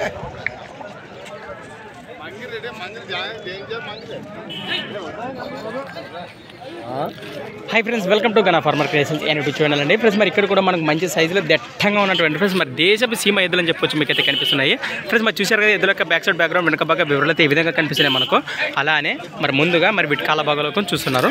Hi friends, welcome to Gana farmer creations and YouTube channel అండి. Friends మరి ఇక్కడ కూడా మనకు మంచి సైజులో దట్టంగా ఉన్నటువంటి ఫ్రెండ్స్ మరి దేశపు సీమ ఎద్దులు అని చెప్పొచ్చు మీకు అయితే కనిపిస్తున్నాయి. ఫ్రెండ్స్ మరి చూసారు కదా, ఎద్దుల యొక్క బ్యాక్ సైడ్ బ్యాక్గ్రౌండ్ వెనక బాగా వివరాలు అయితే ఈ విధంగా కనిపిస్తున్నాయి మనకు. అలానే మరి ముందుగా మరి వీటి కాళ్ళ భాగాలకు చూస్తున్నారు.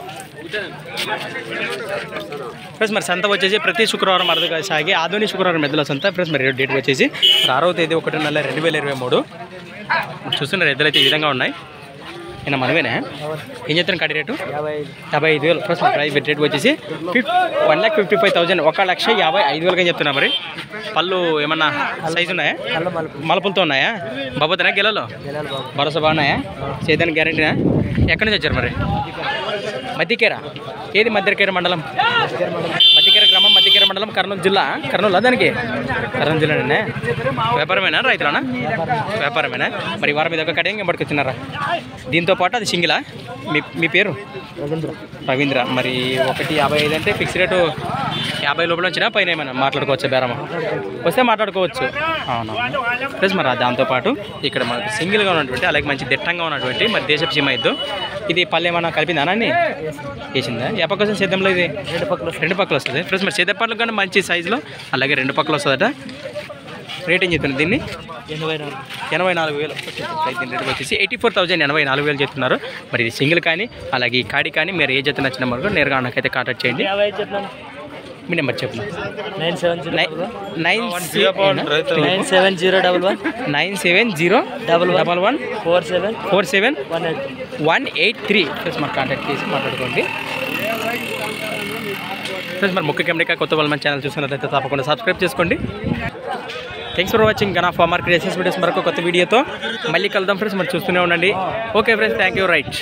ఫ్రెండ్స్ మరి సంత వచ్చేసి ప్రతి శుక్రవారం అరుదుగా సాగి ఆధునిక శుక్రవారం ఎద్దుల సంత. ఫ్రెండ్స్ మరి డేట్ వచ్చేసి 6వ తేదీ 1/4/2023. చూస్తున్నారు ఎద్దులు అయితే ఈ విధంగా ఉన్నాయి. అయినా మనమేనా ఏం చెప్తాను కడి రేటు 55,000. ఫ్రెండ్స్ ప్రైవేట్ రేట్ వచ్చేసి 1,55,000, 1,55,000 చెప్తున్నా. మరి పళ్ళు ఏమన్నా సైజు ఉన్నాయా? మలుపులతో ఉన్నాయా? బాబోతున్నా గెలలో భరోసా బాగున్నాయా? చేద్దానికి గ్యారెంటీనా? ఎక్కడి నుంచి వచ్చారు మరి? మధ్యకేర. ఏది మధ్యకేర మండలం? మధ్యకేర గ్రామం, మధ్యకేర మండలం, కర్నూలు జిల్లా. కర్నూలు దానికి కర్నూలు జిల్లానే. వ్యాపారమేనా రైతులనా? వ్యాపారమేనా? మరి వారం మీద ఒక కటింగ్ పట్టుకొచ్చినారా? దీంతో పాటు అది సింగిలా? మీ పేరు రవీంద్ర. మరి 1,55 అంటే ఫిక్స్ రేటు 50 లోపల వచ్చినా పైన ఏమైనా మాట్లాడుకోవచ్చు? బేరమా వస్తే మాట్లాడుకోవచ్చు. అవునా ప్లస్ మరి దాంతోపాటు ఇక్కడ మనకు సింగిల్గా ఉన్నటువంటి అలాగే మంచి దిట్టంగా ఉన్నటువంటి మరి దేశపు సీమ ఎద్దు. ఇది పళ్ళు ఏమన్నా కలిపిందా అని వేసిందా? ఏ పక్క వస్తుంది సేద్యంలో? ఇది రెండు పక్కలు వస్తుంది. ప్లస్ మరి సేద్య పళ్ళు కానీ మంచి సైజులో అలాగే 2 పక్కలు వస్తుందట. రేట్ ఏం చెప్తున్నారు దీన్ని? 84,000. దీని రేట్ వచ్చేసి 84,000, 84,000 చెప్తున్నారు. మరి ఇది సింగిల్ కానీ అలాగే ఈ కాడి కానీ మీరు ఏ జత నచ్చిన వరకు నేరుగా నాకైతే కాంటాక్ట్ చేయండి. మీ నెంబర్ చెప్పండి. 9701147 ప్లస్ మరి కాంటాక్ట్ చేసి మాట్లాడుకోండి. ప్లస్ మరి ముఖ్య కెమెరా కొత్త వాళ్ళు మన ఛానల్ చూస్తున్నట్లయితే తప్పకుండా సబ్స్క్రైబ్ చేసుకోండి. Thanks for watching Gana farmer creations videos. మరొక కొత్త వీడియోతో మళ్ళీ కలుద్దాం ఫ్రెండ్స్. మరి చూస్తూనే ఉండండి. Okay friends, thank you. Right.